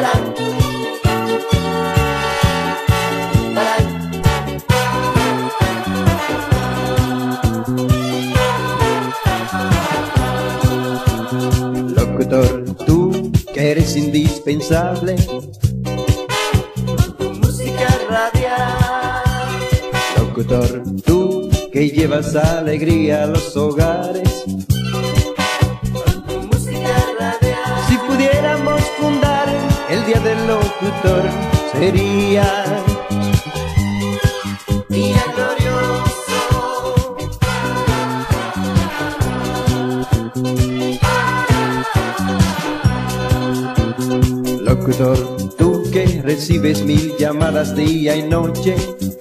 Locutor, tú que eres indispensable con tu música radial. Locutor, tú que llevas alegría a los hogares Con tu música radial. Si pudiéramos fundar el Día del Locutor, sería Día glorioso. Locutor, tú que recibes 1000 llamadas día y noche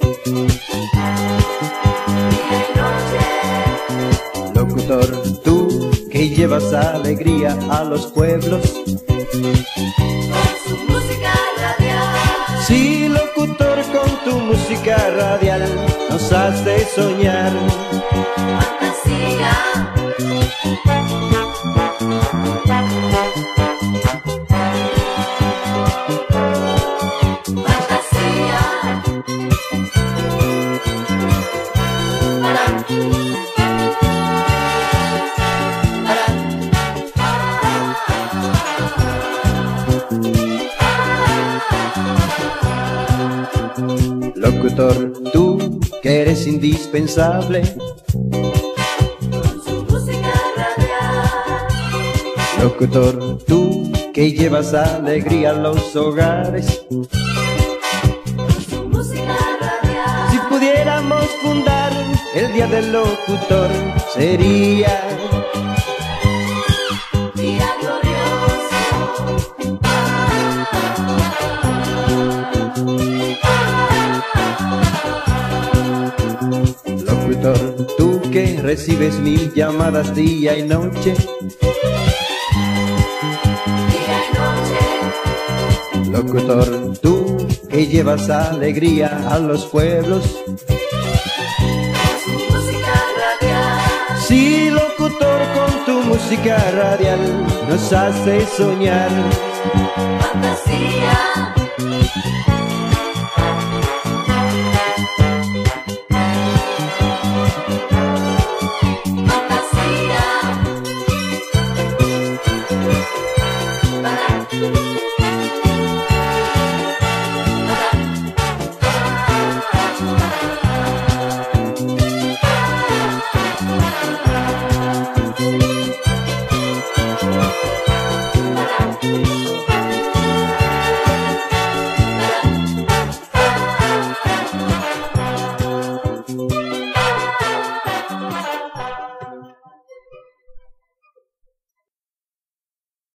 Día y noche. Locutor, tú que llevas alegría a los pueblos Con su música radial. Sí, locutor, con tu música radial nos hace soñar. Fantasía. Fantasía. Locutor, tú que eres indispensable Con su música radial. Locutor, tú que llevas alegría a los hogares Con su música radial. Si pudiéramos fundar el Día del Locutor, sería Día glorioso. Locutor, tú que recibes 1000 llamadas día y noche Día y noche. Locutor, tú que llevas alegría a los pueblos Con su música radial. Sí, locutor, con tu música radial nos hace soñar. Fantasía.